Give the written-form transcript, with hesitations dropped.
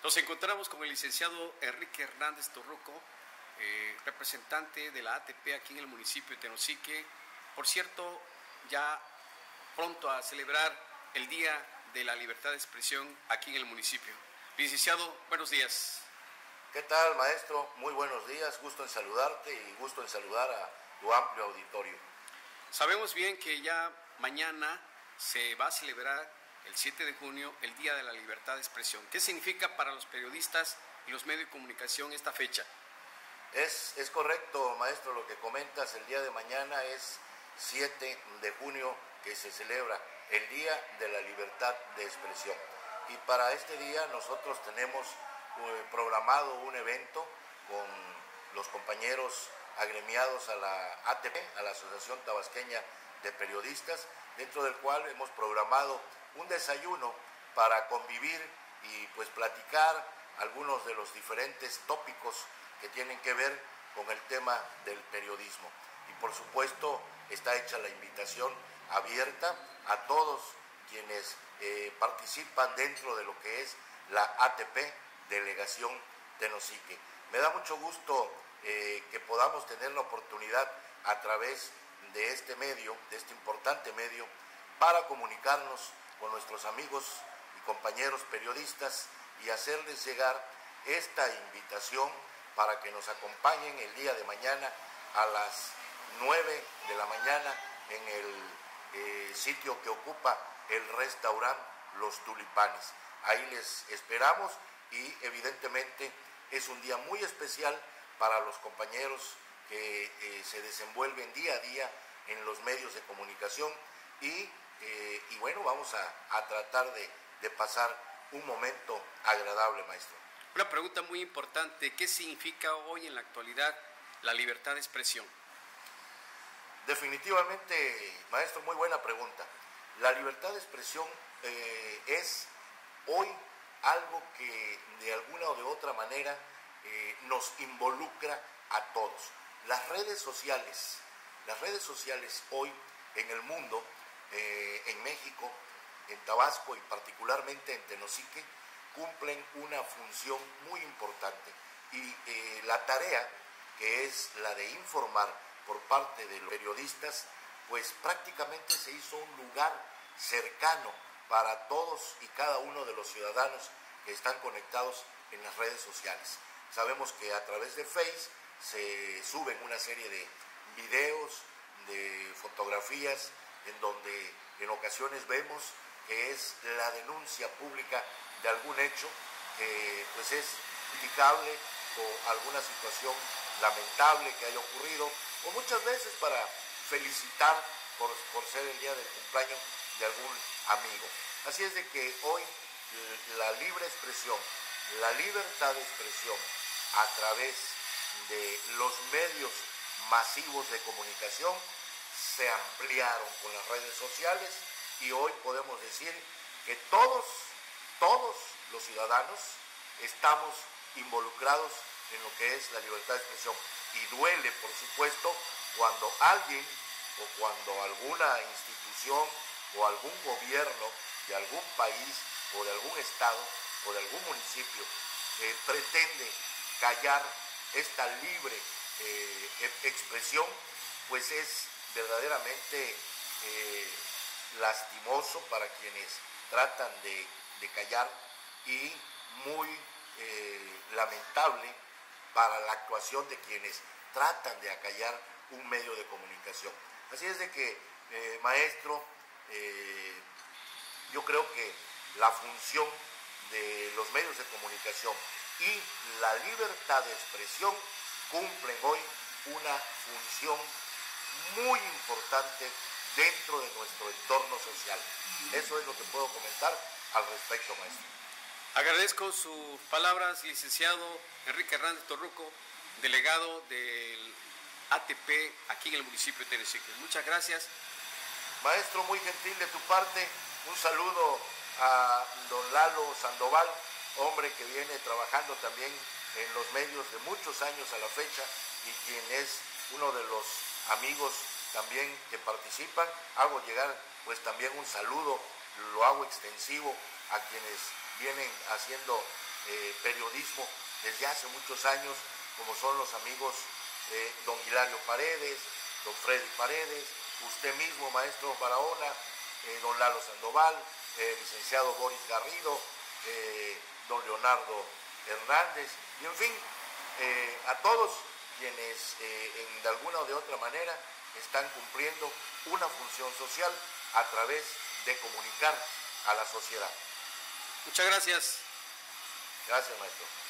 Nos encontramos con el licenciado Enrique Hernández Torruco, representante de la ATP aquí en el municipio de Tenosique. Por cierto, ya pronto a celebrar el Día de la Libertad de Expresión aquí en el municipio. Licenciado, buenos días. ¿Qué tal, maestro? Muy buenos días, gusto en saludarte y gusto en saludar a tu amplio auditorio. Sabemos bien que ya mañana se va a celebrar el 7 de junio, el Día de la Libertad de Expresión. ¿Qué significa para los periodistas y los medios de comunicación esta fecha? Es correcto, maestro, lo que comentas. El día de mañana es 7 de junio que se celebra el Día de la Libertad de Expresión. Y para este día nosotros tenemos programado un evento con los compañeros agremiados a la ATP, a la Asociación Tabasqueña de Periodistas, dentro del cual hemos programado un desayuno para convivir y pues platicar algunos de los diferentes tópicos que tienen que ver con el tema del periodismo. Y por supuesto está hecha la invitación abierta a todos quienes participan dentro de lo que es la ATP Delegación Tenosique. Me da mucho gusto que podamos tener la oportunidad a través de este medio, de este importante medio, para comunicarnos con nuestros amigos y compañeros periodistas y hacerles llegar esta invitación para que nos acompañen el día de mañana a las 9 de la mañana en el sitio que ocupa el restaurante Los Tulipanes. Ahí les esperamos y evidentemente es un día muy especial para los compañeros que se desenvuelven día a día en los medios de comunicación y bueno, vamos a tratar de pasar un momento agradable, maestro. Una pregunta muy importante, ¿qué significa hoy en la actualidad la libertad de expresión? Definitivamente, maestro, muy buena pregunta. La libertad de expresión es hoy algo que de alguna o de otra manera nos involucra a todos. Las redes sociales hoy en el mundo, en México, en Tabasco y particularmente en Tenosique, cumplen una función muy importante. Y la tarea, que es la de informar por parte de los periodistas, pues prácticamente se hizo un lugar cercano para todos y cada uno de los ciudadanos que están conectados en las redes sociales. Sabemos que a través de Facebook se suben una serie de videos, de fotografías, en donde en ocasiones vemos que es la denuncia pública de algún hecho que pues es criticable o alguna situación lamentable que haya ocurrido, o muchas veces para felicitar por ser el día del cumpleaños de algún amigo. Así es de que hoy la libre expresión, la libertad de expresión a través de los medios masivos de comunicación se ampliaron con las redes sociales y hoy podemos decir que todos los ciudadanos estamos involucrados en lo que es la libertad de expresión. Y duele, por supuesto, cuando alguien o cuando alguna institución o algún gobierno de algún país o de algún estado o de algún municipio pretende callar esta libre expresión, pues es verdaderamente lastimoso para quienes tratan de callar y muy lamentable para la actuación de quienes tratan de acallar un medio de comunicación. Así es de que, maestro, yo creo que la función de los medios de comunicación y la libertad de expresión cumplen hoy una función muy importante dentro de nuestro entorno social. Eso es lo que puedo comentar al respecto, maestro. Agradezco sus palabras, licenciado Enrique Hernández Torruco, delegado del ATP aquí en el municipio de Tenosique. Muchas gracias. Maestro, muy gentil de tu parte. Un saludo a don Lalo Sandoval, hombre que viene trabajando también en los medios de muchos años a la fecha y quien es uno de los amigos también que participan. Hago llegar pues también un saludo, lo hago extensivo a quienes vienen haciendo periodismo desde hace muchos años, como son los amigos don Hilario Paredes, don Freddy Paredes, usted mismo, maestro Barahona, don Lalo Sandoval, licenciado Boris Garrido, don Leonardo Hernández, y en fin, a todos quienes de alguna o de otra manera están cumpliendo una función social a través de comunicar a la sociedad. Muchas gracias. Gracias, maestro.